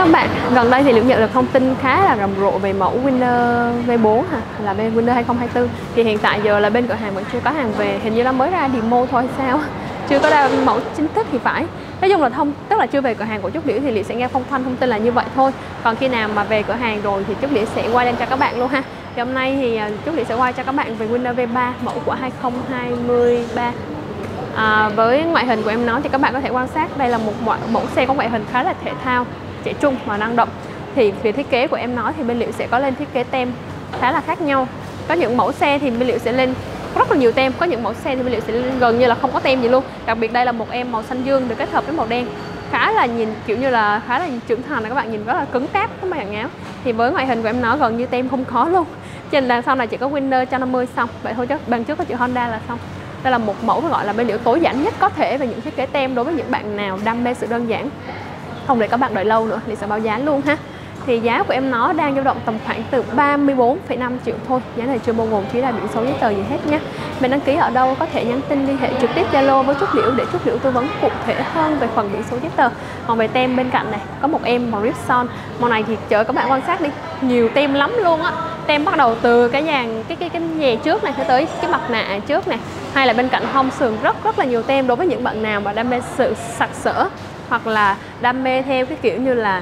các bạn, gần đây thì Liễu nhận được thông tin khá là rầm rộ về mẫu Winner V4 là bên Winner 2024. Thì hiện tại giờ là bên cửa hàng vẫn chưa có hàng về, hình như là mới ra demo thôi sao chưa có ra mẫu chính thức thì phải. Nói chung là tức là chưa về cửa hàng của Trúc Liễu thì Liễu sẽ nghe phong phanh thông tin là như vậy thôi. Còn khi nào mà về cửa hàng rồi thì Trúc Liễu sẽ quay lên cho các bạn luôn ha. Thì hôm nay thì Trúc Liễu sẽ quay cho các bạn về Winner V3 mẫu của 2023. Với ngoại hình của em nó thì các bạn có thể quan sát đây là một mẫu xe có ngoại hình khá là thể thao, trẻ trung và năng động. Thì về thiết kế của em nó thì bên Liễu sẽ có lên thiết kế tem khá là khác nhau. Có những mẫu xe thì bên Liễu sẽ lên rất là nhiều tem, có những mẫu xe thì bên Liễu sẽ lên gần như là không có tem gì luôn. Đặc biệt đây là một em màu xanh dương được kết hợp với màu đen, khá là nhìn kiểu như là khá là trưởng thành, các bạn nhìn rất là cứng cáp các bạn áo. Thì với ngoại hình của em nó gần như tem không có luôn. Trên đằng sau này chỉ có Winner 150 xong vậy thôi, chứ đằng trước có chữ Honda là xong. Đây là một mẫu gọi là bên Liễu tối giản nhất có thể về những thiết kế tem đối với những bạn nào đam mê sự đơn giản, không để các bạn đợi lâu nữa. Liễu sẽ báo giá luôn ha. Thì giá của em nó đang dao động tầm khoảng từ 34,5 triệu thôi. Giá này chưa bao gồm phí là biển số giấy tờ gì hết nha. Mình đăng ký ở đâu có thể nhắn tin liên hệ trực tiếp Zalo với Trúc Liễu để Trúc Liễu tư vấn cụ thể hơn về phần biển số giấy tờ. Còn về tem bên cạnh này có một em màu Ripson. Màu này thì chờ các bạn quan sát đi, nhiều tem lắm luôn á. Tem bắt đầu từ cái dàn cái nhè trước này tới cái mặt nạ trước này, hay là bên cạnh hông sườn, rất là nhiều tem đối với những bạn nào mà đam mê sự sặc sỡ hoặc là đam mê theo cái kiểu như là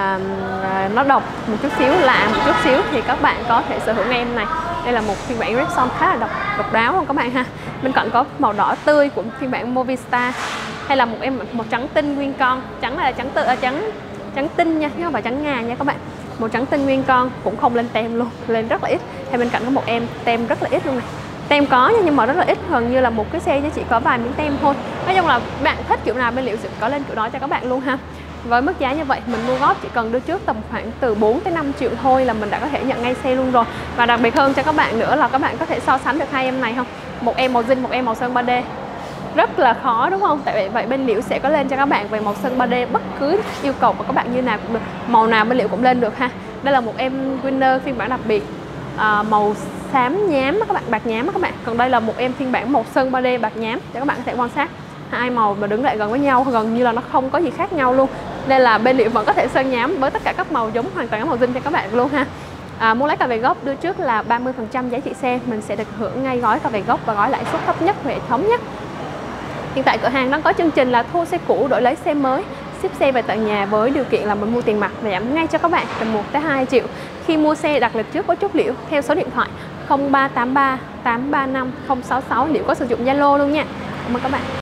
nó độc một chút xíu, lạ một chút xíu thì các bạn có thể sở hữu em này. Đây là một phiên bản Ripson khá là độc đáo không các bạn ha. Bên cạnh có màu đỏ tươi của phiên bản Movistar, hay là một em màu trắng tinh nguyên con, trắng là trắng tinh nha, chứ không phải trắng ngà nha các bạn. Màu trắng tinh nguyên con cũng không lên tem luôn, lên rất là ít. Hay bên cạnh có một em tem rất là ít luôn này. Tem có nha, nhưng mà rất là ít, gần như là một cái xe chỉ có vài miếng tem thôi. Nói chung là bạn thích kiểu nào bên Liễu sẽ có lên kiểu đó cho các bạn luôn ha. Với mức giá như vậy mình mua góp chỉ cần đưa trước tầm khoảng từ 4 tới 5 triệu thôi là mình đã có thể nhận ngay xe luôn rồi. Và đặc biệt hơn cho các bạn nữa là các bạn có thể so sánh được hai em này không? Một em màu zin, một em màu sơn 3D. Rất là khó đúng không? Tại vậy bên Liễu sẽ có lên cho các bạn về màu sơn 3D bất cứ yêu cầu của các bạn như nào cũng được. Màu nào bên Liễu cũng lên được ha. Đây là một em Winner phiên bản đặc biệt màu xám nhám các bạn, bạc nhám các bạn. Còn đây là một em phiên bản màu sơn 3D bạc nhám để các bạn có thể quan sát. Hai màu mà đứng lại gần với nhau gần như là nó không có gì khác nhau luôn. Nên là bên Liễu vẫn có thể sơn nhám với tất cả các màu giống hoàn toàn màu zin cho các bạn luôn ha. Muốn lấy cà về gốc đưa trước là 30% giá trị xe, mình sẽ được hưởng ngay gói cà về gốc và gói lãi suất thấp nhất của hệ thống nhé. Hiện tại cửa hàng đang có chương trình là thu xe cũ đổi lấy xe mới, ship xe về tận nhà với điều kiện là mình mua tiền mặt và giảm ngay cho các bạn từ 1 tới 2 triệu khi mua xe đặt lịch trước với Trúc Liễu theo số điện thoại 0383 835 066. Liễu có sử dụng Zalo luôn nha. Cảm ơn các bạn.